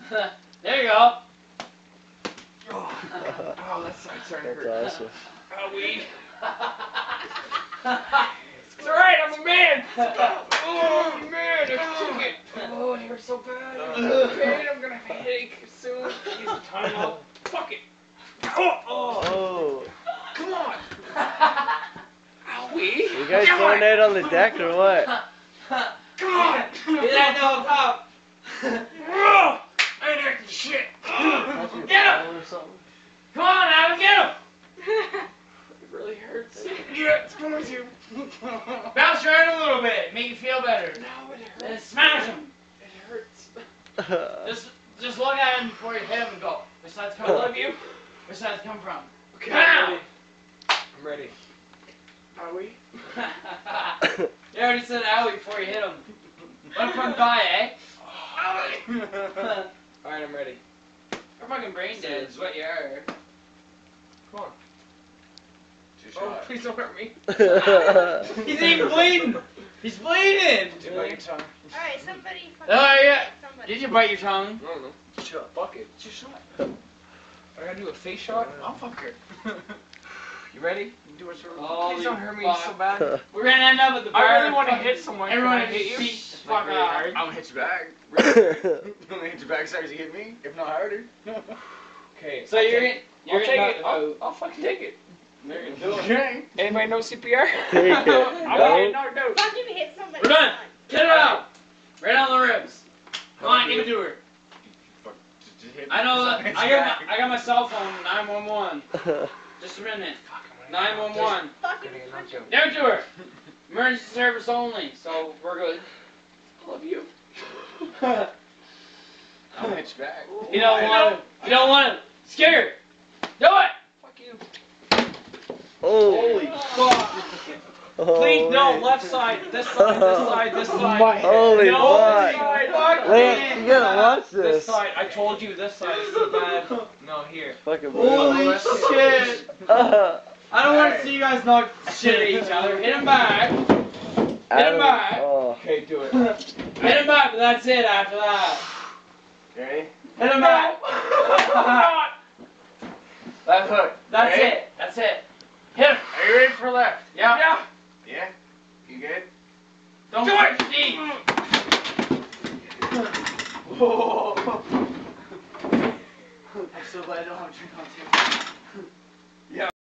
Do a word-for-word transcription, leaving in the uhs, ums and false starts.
There you go. Oh, oh that side's starting to hurt. That's awesome. Oh, weed. It's alright, I'm a man. Oh, I'm a man. I took it. Oh, it hurts so bad. Okay, I'm gonna have a headache soon. He's time out. Fuck it. Oh, oh. Oh. Come on. Owie. You guys throwing that on the deck or what? Come on. Get that dog up. Oh, I ain't acting shit. Get him. Come on, Adam, get him. It really hurts. Yeah, it's going to. Bounce around a little bit. Make you feel better. No, it hurts. Then smash him. It hurts. Just, just look at him before you hit him and go. Which side's come from? you. Which side's come from? Okay, Now. I'm ready. Are we? You already said owie before you hit him. Let him come by, eh? Alright, I'm ready. You're fucking brain dead is what you are. Come on. Two Oh, shots. please don't hurt me. He's even bleeding. He's bleeding. Did you bite your tongue? Alright, somebody fucking Oh yeah. somebody. Did you bite your tongue? No, no. Shut Fuck it. It's your shot. I gotta do a face shot? I'll fuck her. You ready? You do it. Holy Please don't hurt me fuck. so bad. We're gonna end up at the bar. I really want to fucking- hit someone. Everyone Can I hit you? beat the fuck really out. hard? I'm gonna hit you back. Really? I'm gonna hit you back as hard as you hit me, if not harder. Okay. So I'll you're take- gonna, you're I'll gonna take it. I'll, I'll fucking take it. You're gonna do it. Okay. Anybody know C P R? Take it. I'm gonna get knocked out. Fucking hit somebody. We're done. Come on. Get it out. Right on the ribs. Come on, give it to her. Fuck, just, just hit me. I know Just that. hit I you got back. my, I got my cell phone. nine one one. Just a minute. nine one one. Fucking Gonna get punch knocked him. out. Give it to her. Emergency service only. So we're good. I love you. I'm gonna hit you back. You don't want him. You don't want him. Scared. Do it. Fuck you. Oh. Fuck. Please, No, left side. This side. This side. This side. Holy no, fuck. this side. Fuck Lance, me. you gotta watch This this. side. I told you this side is so bad. No, here. Fucking Holy brutal. shit. Uh, I don't want to see you guys knock shit at each other. Hit him back. Adam, back. Oh. Okay, do it. Hit him back, but that's it after that. Ready? Hit him back. Left hook. That's Ready? it. That's it. Hit him. Are you ready for left? Yeah. Yeah. Yeah? You good? Don't Do push it. me. I'm so glad I don't have a drink on too.